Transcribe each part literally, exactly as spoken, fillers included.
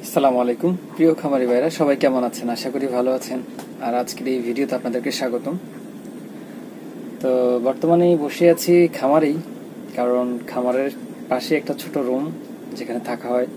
আসসালামু আলাইকুম প্রিয় খামারি ভাইরা, সবাই কেমন আছেন? আশা করি ভালো আছেন। আর আজকের এই ভিডিওতে আপনাদেরকে স্বাগতম। তো বর্তমানে বসে আছি খামারেই, কারণ খামারের পাশে একটা ছোট রুম যেখানে থাকা হয়।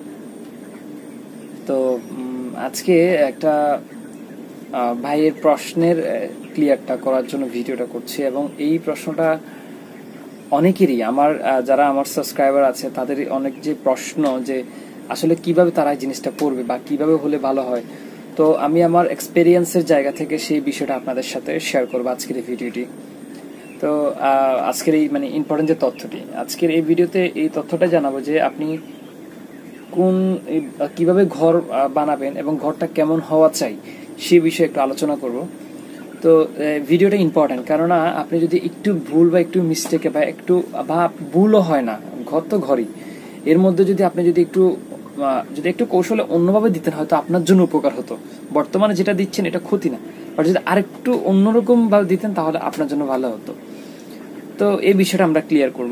তো আজকে একটা ভাইয়ের প্রশ্নের ক্লিয়ারটা করার জন্য ভিডিওটা করছি, এবং এই প্রশ্নটা অনেকেরই, আমার যারা আমার সাবস্ক্রাইবার আছে তাদের অনেক যে প্রশ্ন, যে আসলে কিভাবে তারা এই জিনিসটা করবে বা কিভাবে হলে ভালো হয়। তো আমি আমার এক্সপেরিয়েন্সের জায়গা থেকে সেই বিষয়টা আপনাদের সাথে শেয়ার করবো আজকের এই ভিডিওটি। তো আজকের এই মানে ইম্পর্টেন্ট যে তথ্যটি, আজকের এই ভিডিওতে এই তথ্যটা জানাবো যে আপনি কোন কিভাবে ঘর বানাবেন এবং ঘরটা কেমন হওয়া চাই সেই বিষয়ে একটু আলোচনা করব। তো ভিডিওটা ইম্পর্টেন্ট, কেননা আপনি যদি একটু ভুল বা একটু মিস্টেকে বা একটু বা ভুলও হয় না, ঘর তো ঘরই, এর মধ্যে যদি আপনি যদি একটু যদি একটু কৌশলে অন্যভাবে দিতেন হয়তো আপনার জন্য উপকার হতো। বর্তমানে যেটা দিচ্ছেন এটা ক্ষতি না, বাট যদি আরেকটু অন্যরকম ভাবে দিতেন তাহলে আপনার জন্য ভালো হতো। তো এই বিষয়টা আমরা ক্লিয়ার করব।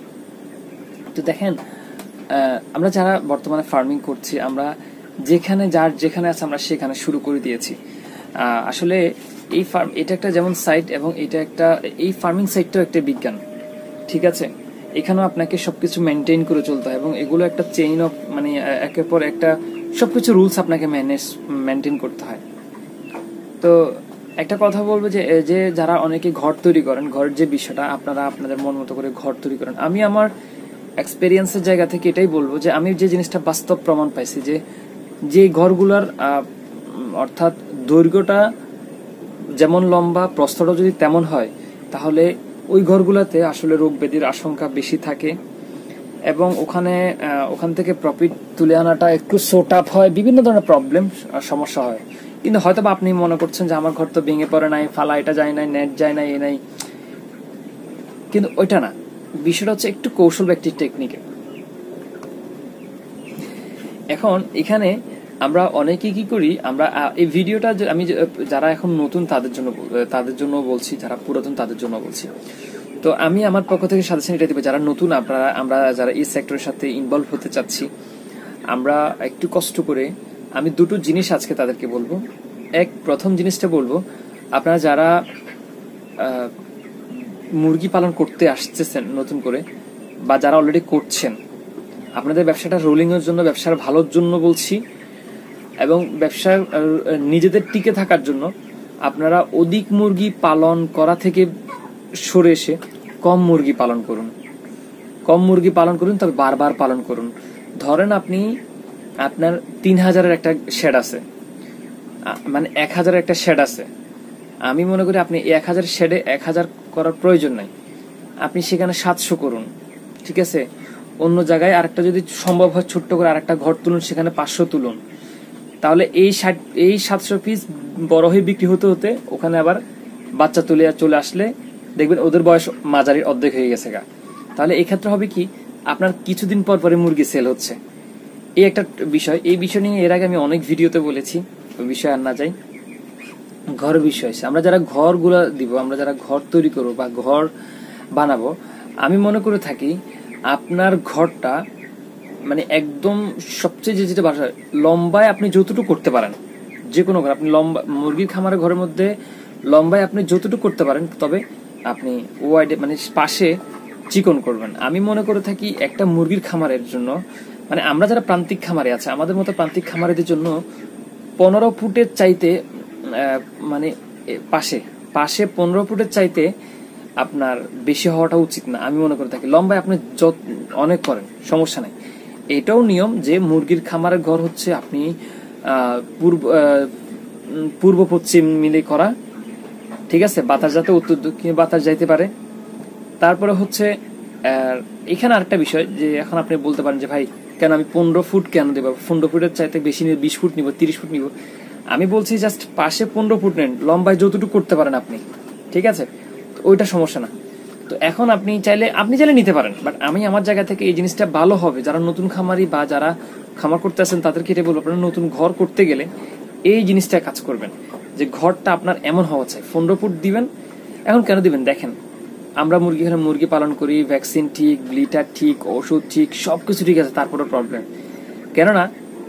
তো দেখেন, আমরা যারা বর্তমানে ফার্মিং করছি, আমরা যেখানে যার যেখানে আছে আমরা সেখানে শুরু করে দিয়েছি। আসলে এই ফার্ম এটা একটা যেমন সাইট, এবং এটা একটা এই ফার্মিং সাইটটাও একটা বিজ্ঞান, ঠিক আছে। এখানেও আপনাকে সবকিছু মেনটেন করে চলতে হয়, এবং এগুলো একটা চেইন অফ মানে একের পর একটা সবকিছু রুলস আপনাকে ম্যানেজ মেনটেন করতে হয়। তো একটা কথা বলবো যে যে যারা অনেকে ঘর তৈরি করেন, ঘরের যে বিষয়টা আপনারা আপনাদের মন মতো করে ঘর তৈরি করেন, আমি আমার এক্সপেরিয়েন্সের জায়গা থেকে এটাই বলবো যে আমি যে জিনিসটা বাস্তব প্রমাণ পাইছি, যে যে ঘরগুলোর অর্থাৎ দৈর্ঘ্যটা যেমন লম্বা, প্রস্থটা যদি তেমন হয়, তাহলে ওই ঘরগুলোতে আসলে রোগ ব্যাধির আশঙ্কা বেশি থাকে, এবং ওখানে ওখান থেকে প্রফিট তুলে আনাটা একটু শর্ট আপ হয়, বিভিন্ন ধরনের প্রবলেম সমস্যা হয়। কিন্তু হয়তো বা আপনি মনে করছেন যে আমার ঘর তো ভেঙে পড়ে নাই, ফালা এটা যায় নাই, নেট যায় নাই, এ নাই, কিন্তু ওইটা না। বিষয়টা হচ্ছে একটু কৌশল বা একটি টেকনিকে। এখন এখানে আমরা অনেকে কি করি, আমরা এই ভিডিওটা আমি যারা এখন নতুন তাদের জন্য তাদের জন্য বলছি, যারা পুরাতন তাদের জন্য বলছি। তো আমি আমার পক্ষ থেকে সাজেশন এটা দিব, যারা নতুন আপনারা আমরা যারা এই সেক্টরের সাথে ইনভলভ হতে চাচ্ছি, আমরা একটু কষ্ট করে আমি দুটো জিনিস আজকে তাদেরকে বলবো। এক প্রথম জিনিসটা বলবো, আপনারা যারা মুরগি পালন করতে আসতেছেন নতুন করে, বা যারা অলরেডি করছেন, আপনাদের ব্যবসাটা রোলিং এর জন্য, ব্যবসার ভালোর জন্য বলছি, এবং ব্যবসার নিজেদের টিকে থাকার জন্য আপনারা অধিক মুরগি পালন করা থেকে সরে এসে কম মুরগি পালন করুন। কম মুরগি পালন করুন, তবে বারবার পালন করুন। ধরেন আপনি আপনার তিন হাজারের একটা শেড আছে, মানে এক হাজারের একটা শেড আছে। আমি মনে করি আপনি এক হাজার শেডে এক হাজার করার প্রয়োজন নাই, আপনি সেখানে সাতশো করুন, ঠিক আছে। অন্য জায়গায় আরেকটা যদি সম্ভব হয় ছোট্ট করে আরেকটা ঘর তুলুন, সেখানে পাঁচশো তুলুন। তাহলে এই ষাট এই সাতশো পিস বড় হয়ে বিক্রি হতে হতে ওখানে আবার বাচ্চা তুলে চলে আসলে দেখবেন ওদের বয়স মাঝারির অর্ধেক হয়ে গেছে গা। তাহলে এই ক্ষেত্রে হবে কি, আপনার কিছুদিন পর পরে মুরগি সেল হচ্ছে। এই একটা বিষয়, এই বিষয় নিয়ে এর আগে আমি অনেক ভিডিওতে বলেছি, ওই বিষয় আর না যাই। ঘর বিষয়, আমরা যারা ঘরগুলো দিব, আমরা যারা ঘর তৈরি করবো বা ঘর বানাবো, আমি মনে করে থাকি আপনার ঘরটা মানে একদম সবচেয়ে যে যেটা বাসা লম্বায় আপনি যতটুকু করতে পারেন, যে কোনো ঘর আপনি লম্বা, মুরগির খামারের ঘরের মধ্যে লম্বায় আপনি যতটুকু করতে পারেন, তবে আপনি ওয়াইডে মানে পাশে চিকন করবেন। আমি মনে করে থাকি একটা মুরগির খামারের জন্য, মানে আমরা যারা প্রান্তিক খামারে আছে, আমাদের মতো প্রান্তিক খামারিদের জন্য পনেরো ফুটের চাইতে মানে পাশে পাশে পনেরো ফুটের চাইতে আপনার বেশি হওয়াটা উচিত না। আমি মনে করে থাকি লম্বায় আপনি যত অনেক করেন সমস্যা নাই। এটাও নিয়ম যে মুরগির খামারের ঘর হচ্ছে আপনি পূর্ব পূর্ব পশ্চিম মিলে করা, ঠিক আছে। বাতাস যাতে উত্তর দক্ষিণে বাতাস যাইতে পারে। তারপরে হচ্ছে এখানে আরেকটা বিষয়, যে এখন আপনি বলতে পারেন যে ভাই কেন আমি পনেরো ফুট কেন দেব, পনেরো ফুটের চাইতে বেশি নিব, বিশ ফুট নিব, তিরিশ ফুট নিব। আমি বলছি জাস্ট পাশে পনেরো ফুট নেন, লম্বায় যতটুকু করতে পারেন আপনি, ঠিক আছে, ওইটা সমস্যা না। তো এখন আপনি চাইলে আপনি চাইলে নিতে পারেন, বাট আমি আমার জায়গা থেকে এই জিনিসটা ভালো হবে যারা নতুন খামারি বা যারা খামার করতে আছেন তাদেরকে এটা বলবো, আপনারা নতুন ঘর করতে গেলে এই জিনিসটা কাজ করবেন, যে ঘরটা আপনার এমন হওয়া চাই। পনেরো ফুট দিবেন। এখন কেন দিবেন দেখেন, আমরা মুরগি এখানে মুরগি পালন করি, ভ্যাকসিন ঠিক, ব্লিটার ঠিক, ওষুধ ঠিক, সবকিছু ঠিক আছে, তারপরে প্রবলেম। কেননা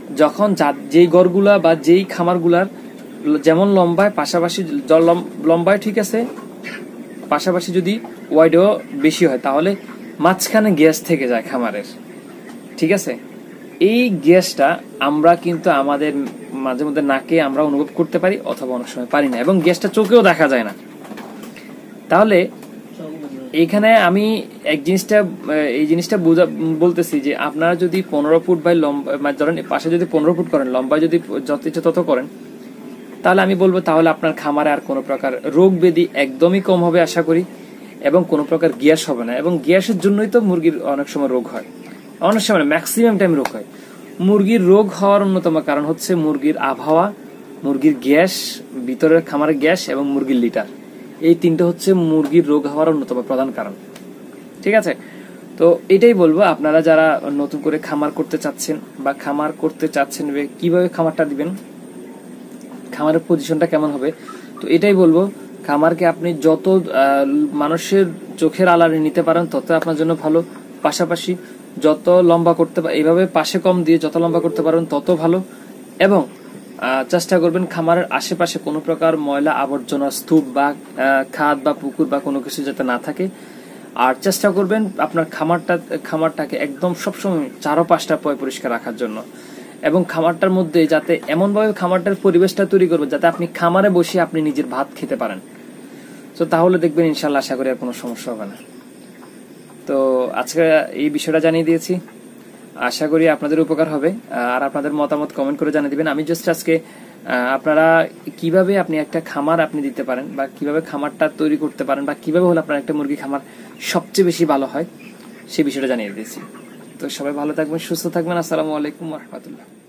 যখন যেই গড়গুলা বা যেই খামারগুলার যেমন লম্বায় পাশাপাশি লম্বায় ঠিক আছে, পাশাপাশি যদি ওয়াইডও বেশি হয় তাহলে মাঝখানে গ্যাস থেকে যায় খামারের, ঠিক আছে। এই গ্যাসটা আমরা কিন্তু আমাদের মাঝে মধ্যে নাকে আমরা অনুভব করতে পারি অথবা অনেক সময় পারি না, এবং গ্যাসটা চোখেও দেখা যায় না। তাহলে এইখানে আমি এক জিনিসটা এই জিনিসটা বুঝা বলতেছি যে আপনারা যদি পনেরো ফুট বাই লম্বা ধরেন পাশে যদি পনেরো ফুট করেন, লম্বায় যদি যত ইচ্ছে তত করেন, তাহলে আমি বলবো তাহলে আপনার খামারে আর কোনো প্রকার রোগ ব্যাধি একদমই কম হবে আশা করি, এবং কোনো প্রকার গ্যাস হবে না। এবং গ্যাসের জন্যই তো মুরগির অনেক সময় রোগ হয়, অনেক সময় ম্যাক্সিমাম টাইম রোগ হয়। মুরগির রোগ হওয়ার অন্যতম কারণ হচ্ছে মুরগির আবহাওয়া, মুরগির গ্যাস, ভিতরের খামারের গ্যাস এবং মুরগির লিটার। এই তিনটে হচ্ছে মুরগির রোগ হওয়ার অন্যতম প্রধান কারণ, ঠিক আছে। তো এটাই বলবো আপনারা যারা নতুন করে খামার করতে চাচ্ছেন বা খামার করতে চাচ্ছেন কিভাবে খামারটা দিবেন, খামারের পজিশনটা কেমন হবে, তো এটাই বলবো খামারকে আপনি যত মানুষের চোখের আড়ালে নিতে পারেন তত আপনার জন্য ভালো। পাশাপাশি যত লম্বা করতে এইভাবে পাশে কম দিয়ে যত লম্বা করতে পারেন তত ভালো, এবং চেষ্টা করবেন খামারের আশেপাশে কোনো প্রকার ময়লা আবর্জনা স্তূপ বা খাদ বা পুকুর বা কোনো কিছু যাতে না থাকে। আর চেষ্টা করবেন আপনার খামারটা খামারটাকে একদম সবসময় চারপাশটা পরিষ্কার রাখার জন্য, এবং খামারটার মধ্যে যাতে এমনভাবে খামারটার পরিবেশটা তৈরি করবেন যাতে আপনি খামারে বসে আপনি নিজের ভাত খেতে পারেন। তো তাহলে দেখবেন ইনশাল্লাহ আশা করি আর কোনো সমস্যা হবে না। তো আজকে এই বিষয়টা জানিয়ে দিয়েছি, আশা করি আপনাদের উপকার হবে। আর আপনাদের মতামত কমেন্ট করে জানিয়ে দিবেন। আমি জাস্ট আজকে আপনারা কিভাবে আপনি একটা খামার আপনি দিতে পারেন বা কিভাবে খামারটা তৈরি করতে পারেন বা কিভাবে হলে আপনার একটা মুরগি খামার সবচেয়ে বেশি ভালো হয় সেই বিষয়টা জানিয়ে দিয়েছি। তো সবাই ভালো থাকবেন, সুস্থ থাকবেন। আসসালামু আলাইকুম ওয়া রাহমাতুল্লাহ।